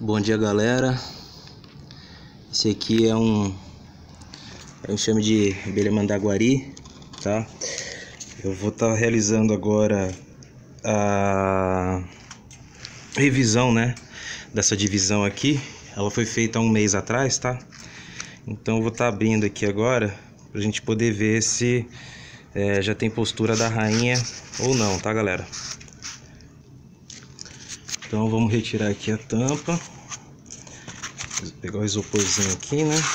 Bom dia, galera. Esse aqui é um enxame de abelha mandaguari, tá? Eu vou estar realizando agora a revisão, né, dessa divisão aqui. Ela foi feita há um mês atrás, tá? Então eu vou estar abrindo aqui agora pra gente poder ver se já tem postura da rainha ou não, tá, galera? Então vamos retirar aqui a tampa. Vou pegar o isoporzinho aqui, né?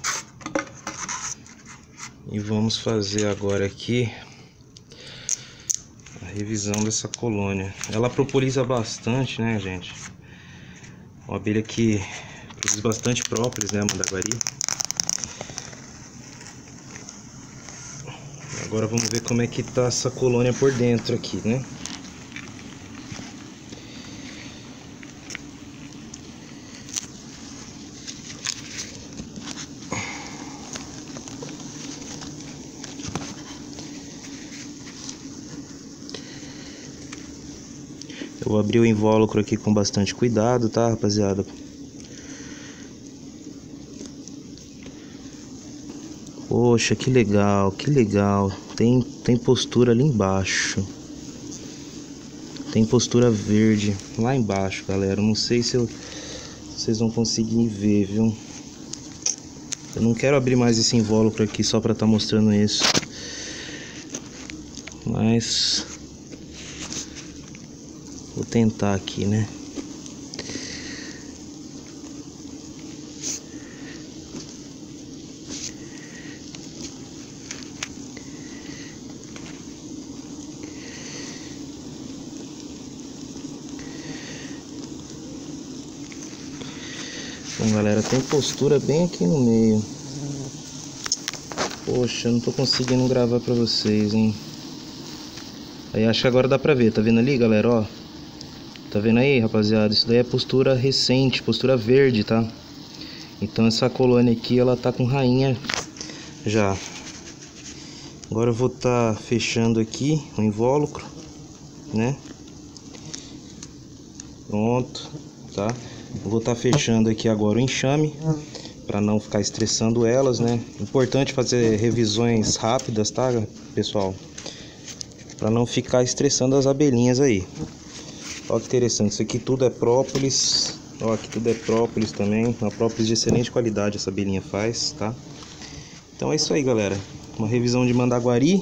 E vamos fazer agora aqui a revisão dessa colônia. Ela propoliza bastante, né, gente? Uma abelha que produz bastante própolis, né, mandaguari. Agora vamos ver como é que tá essa colônia por dentro aqui, né? Eu vou abrir o invólucro aqui com bastante cuidado, tá, rapaziada? Poxa, que legal, que legal. Tem postura ali embaixo. Tem postura verde lá embaixo, galera. Não sei se vocês vão conseguir ver, viu? Eu não quero abrir mais esse invólucro aqui só pra estar mostrando isso. Mas vou tentar aqui, né? Bom, galera, tem postura bem aqui no meio. Poxa, eu não tô conseguindo gravar pra vocês, hein? Aí acho que agora dá pra ver, tá vendo ali, galera, ó? Tá vendo aí, rapaziada? Isso daí é postura recente, postura verde, tá? Então essa colônia aqui, ela tá com rainha já. Agora eu vou tá fechando aqui o invólucro, né? Pronto, tá? Eu vou tá fechando aqui agora o enxame, para não ficar estressando elas, né? Importante fazer revisões rápidas, tá, pessoal? Para não ficar estressando as abelhinhas aí. Olha que interessante, isso aqui tudo é própolis. Ó, aqui tudo é própolis também. Uma própolis de excelente qualidade essa abelhinha faz, tá? Então é isso aí, galera. Uma revisão de mandaguari.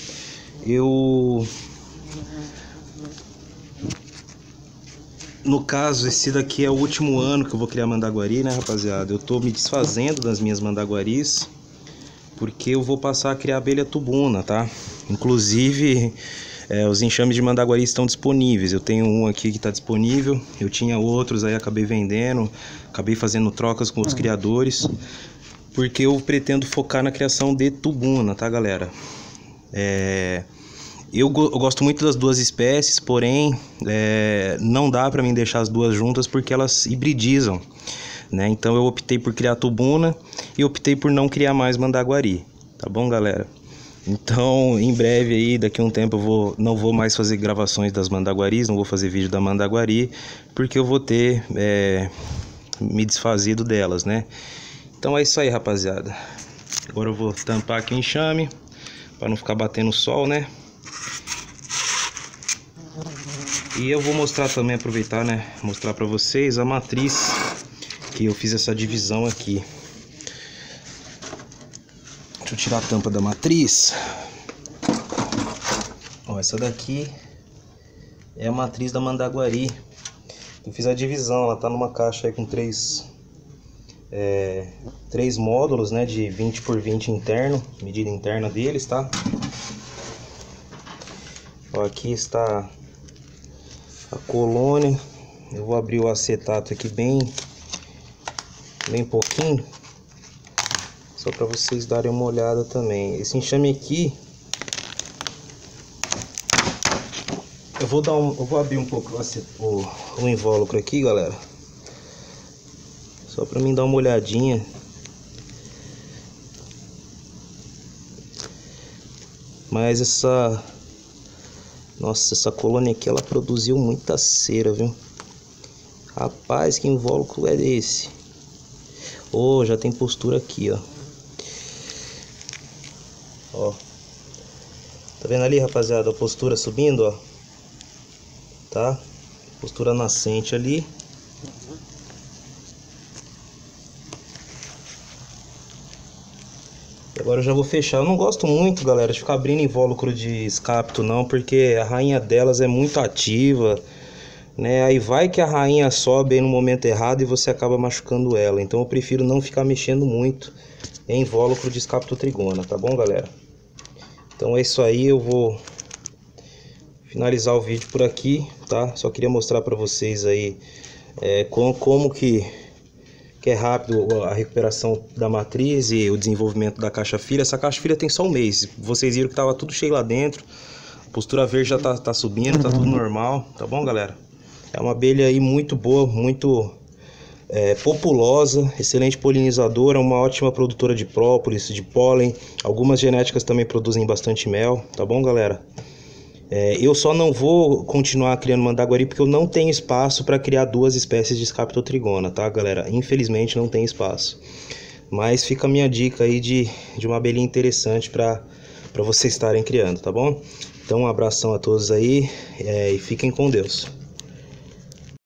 No caso, esse daqui é o último ano que eu vou criar mandaguari, né, rapaziada? Eu tô me desfazendo das minhas mandaguaris, porque eu vou passar a criar abelha tubuna, tá? Inclusive, os enxames de mandaguari estão disponíveis. Eu tenho um aqui que está disponível. Eu tinha outros, aí acabei vendendo. Acabei fazendo trocas com os criadores, porque eu pretendo focar na criação de tubuna, tá, galera? Eu gosto muito das duas espécies, porém não dá para mim deixar as duas juntas porque elas hibridizam, né? Então eu optei por criar tubuna e optei por não criar mais mandaguari, tá bom, galera? Então em breve aí, daqui a um tempo não vou mais fazer gravações das mandaguaris, não vou fazer vídeo da mandaguari, porque eu vou ter me desfazido delas, né? Então é isso aí, rapaziada. Agora eu vou tampar aqui o enxame para não ficar batendo sol, né? E eu vou mostrar também, aproveitar, né, mostrar para vocês a matriz que eu fiz essa divisão aqui. Deixa eu tirar a tampa da matriz. Ó, essa daqui é a matriz da mandaguari. Eu fiz a divisão, ela tá numa caixa aí com três módulos, né, de 20 por 20 interno, medida interna deles, tá? Ó, aqui está a colônia. Eu vou abrir o acetato aqui bem pouquinho, só para vocês darem uma olhada também. Esse enxame aqui, eu vou abrir um pouco o invólucro aqui, galera, só para mim dar uma olhadinha. Mas essa colônia aqui, ela produziu muita cera, viu? Rapaz, que invólucro é esse? Oh, já tem postura aqui, ó. Ó. Tá vendo ali, rapaziada? A postura subindo, ó. Tá? Postura nascente ali. Agora eu já vou fechar. Eu não gosto muito, galera, de ficar abrindo invólucro de escapto não, porque a rainha delas é muito ativa, né? Aí vai que a rainha sobe aí no momento errado e você acaba machucando ela. Então eu prefiro não ficar mexendo muito em invólucro de escapto trigona, tá bom, galera? Então é isso aí, eu vou finalizar o vídeo por aqui, tá? Só queria mostrar pra vocês aí como que é rápido a recuperação da matriz e o desenvolvimento da caixa filha. Essa caixa filha tem só um mês. Vocês viram que tava tudo cheio lá dentro. A postura verde já tá subindo, tá tudo normal, tá bom, galera? É uma abelha aí muito boa, muito populosa, excelente polinizadora, uma ótima produtora de própolis, de pólen. Algumas genéticas também produzem bastante mel, tá bom, galera? Eu só não vou continuar criando mandaguari porque eu não tenho espaço para criar duas espécies de Scaptotrigona, tá, galera? Infelizmente não tem espaço. Mas fica a minha dica aí de uma abelhinha interessante para vocês estarem criando, tá bom? Então um abração a todos aí e fiquem com Deus.